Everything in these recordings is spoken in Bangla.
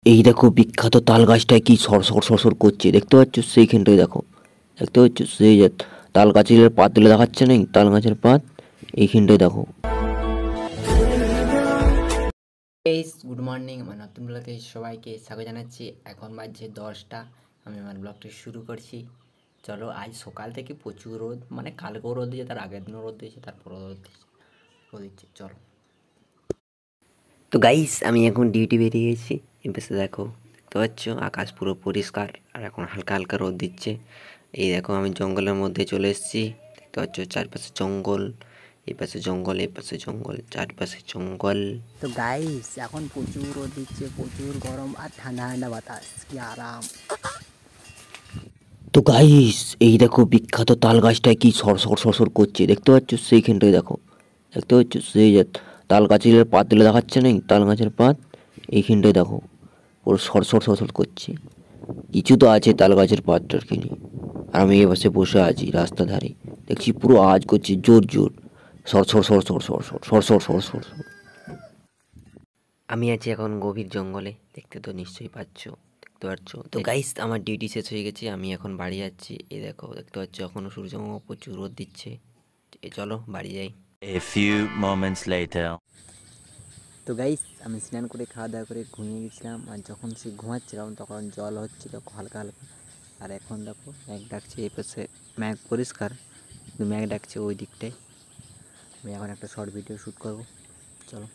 এই দেখো বিখ্যাত তাল গাছটায় কি সরসর করছে, দেখতে পাচ্ছ? সেইখানটায় দেখো, দেখতে পাচ্ছ? সেই যে তাল গাছের পাত তুলে দেখাচ্ছে নেই, তাল গাছের পাত এইখানটায় দেখো। Good morning. আমার নতুন ব্লগে সবাইকে স্বাগত জানাচ্ছি। এখন বাজছে 10টা। আমি আমার ব্লগটি শুরু করছি। চলো, আজ সকাল থেকে প্রচুর রোদ, মানে কালকেও রোদ দিয়েছে, তার আগের দিনও রোদ দিয়েছে, তারপরও রোদ দিচ্ছে। চলো। তো গাইস, আমি এখন ডিউটি বেরিয়ে গেছি। এপাশে দেখো, দেখতে পাচ্ছ আকাশ পুরো পরিষ্কার, আর এখন হালকা হালকা রোদ দিচ্ছে। এই দেখো আমি জঙ্গলের মধ্যে চলে এসেছি, দেখতে পাচ্ছ চারপাশে জঙ্গল, এই পাশে জঙ্গল, এই পাশে জঙ্গল, চারপাশে জঙ্গল। তো গাইস, এখন প্রচুর রোদ দিচ্ছে, প্রচুর গরম, আর ঠান্ডা ঠান্ডা বাতাস, কি আরাম। তো গাইস, এই দেখো বিখ্যাত তাল গাছটায় কি সরসর করছে, দেখতে পাচ্ছ? সেইখানটায় দেখো, দেখতে পাচ্ছ? সেই যে তাল গাছের পাত তুলে দেখাচ্ছে নেই, তাল গাছের পাত এইখানটায় দেখো, পুরো সরসর করছে। কিছু তো আছে তাল গাছের পাতটার কিনে, আর আমি এ পাশে বসে আছি রাস্তা ধারে, দেখছি পুরো আওয়াজ করছে জোর জোর, সর। আমি আছি এখন গভীর জঙ্গলে, দেখতে তো নিশ্চয়ই পাচ্ছ, দেখতে পাচ্ছ? তো গাইস, আমার ডিউটি শেষ হয়ে গেছে, আমি এখন বাড়ি যাচ্ছি। এই দেখো, দেখতে পাচ্ছ এখনো সূর্যমামা প্রচুর রোদ দিচ্ছে। চলো বাড়ি যাই। A few moments later. তো গাইস, আমি স্নান করে খাওয়া দাওয়া করে ঘুমিয়ে গেছিলাম, আর যখন সে ঘুমাচ্ছিলাম তখন জল হচ্ছিল হালকা হালকা। আর এখন দেখো ম্যাঘ ডাকছে, এই পাশে ম্যাঘ পরিষ্কার, কিন্তু ম্যাঘ ডাকছে ওই দিকটায়। আমি এখন একটা শর্ট ভিডিও শ্যুট করব। চলো।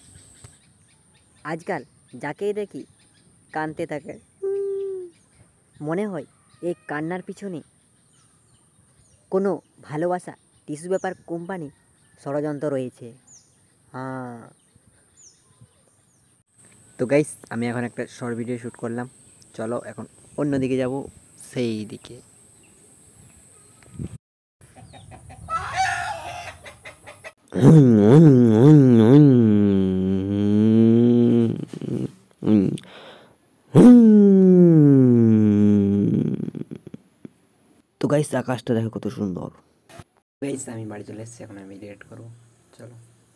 আজকাল যাকেই দেখি কাঁদতে থাকে, মনে হয় এই কান্নার পিছনে কোনো ভালোবাসা টিস্যু পেপার কোম্পানি ষড়যন্ত্র রয়েছে। হ্যাঁ। তো গাইস, আমি এখন একটা শর্ট ভিডিও শ্যুট করলাম। চলো এখন অন্যদিকে যাব, সেই দিকে। তো গাইস, আকাশটা দেখো কত সুন্দর। গাইস, আমি বাড়ি চলে এসেছি, এখন আমি এডিট করবো। চলো।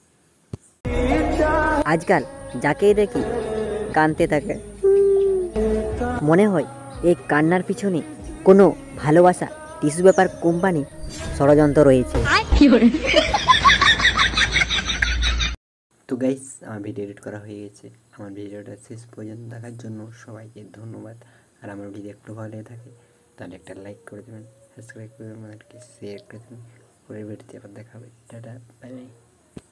আজকাল যাকেই দেখি কাঁদতে থাকে, মনে হয় এই কান্নার পিছনে কোনো ভালোবাসা টিস্যু পেপার কোম্পানি ষড়যন্ত্র রয়েছে। তো গাইস, আমার ভিডিও এডিট করা হয়ে গেছে। আমার ভিডিওটা শেষ পর্যন্ত দেখার জন্য সবাইকে ধন্যবাদ। আর আমার ভিডিও একটু ভালো লেগে থাকে তাহলে একটা লাইক করে দেবেন, সাবস্ক্রাইব করে দেবেন, আমাদেরকে শেয়ার করে দেবেন। পরের ভিডিওতে আবার দেখা হবে। Tata, bye by.